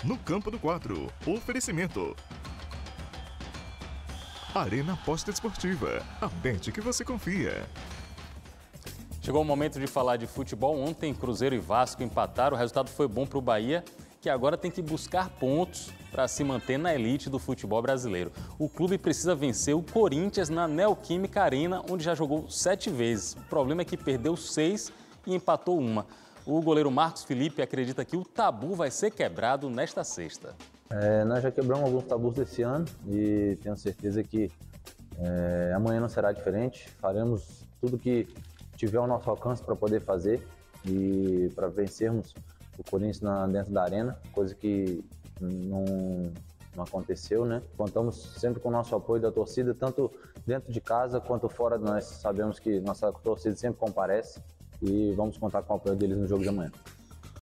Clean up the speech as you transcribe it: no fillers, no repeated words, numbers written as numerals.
no Campo do Quadro. Oferecimento. Arena Aposta Esportiva. A bet que você confia. Chegou o momento de falar de futebol. Ontem, Cruzeiro e Vasco empataram. O resultado foi bom para o Bahia, que agora tem que buscar pontos para se manter na elite do futebol brasileiro. O clube precisa vencer o Corinthians na Neoquímica Arena, onde já jogou 7 vezes. O problema é que perdeu 6 e empatou 1. O goleiro Marcos Felipe acredita que o tabu vai ser quebrado nesta sexta. Nós já quebramos alguns tabus desse ano e tenho certeza que amanhã não será diferente. Faremos tudo que tiver ao nosso alcance para poder fazer e para vencermos o Corinthians dentro da arena, coisa que não aconteceu, né? Contamos sempre com o nosso apoio da torcida, tanto dentro de casa quanto fora. Nós sabemos que nossa torcida sempre comparece e vamos contar com o apoio deles no jogo de amanhã.